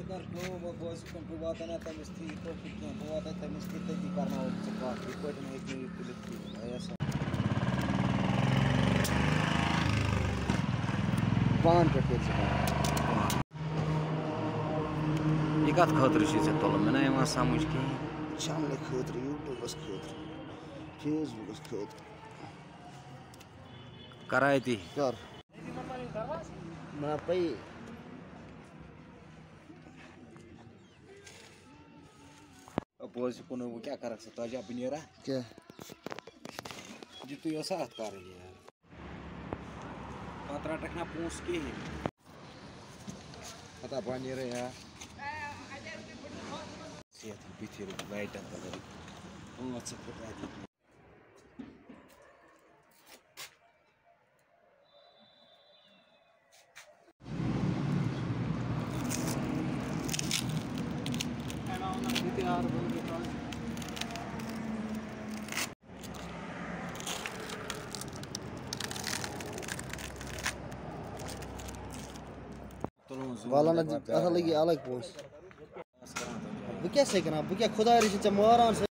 कर को वो बॉस को बात ना तमिस थी तो कितने वो आता तमिस कितने की करना हो सकता है कोई नहीं एक नहीं पुलिस की ऐसा पान पे फिर से ये कत खतर से तल मैं ना समझ कहीं चैनल खतर यूट्यूबस खतर फेसबुकस खतर कराई थी कर ना भाई अपोज को वो क्या कर सकता है अब नहीं रहा क्या जी तू ये साथ कर रही है पत्रा टकना पूछ के पता पानी रहे है सेहत बिथिर लाइट अंदर वो अच्छा पता है वाला ना असल लगी अलग पोस बह क्या खुदा मारान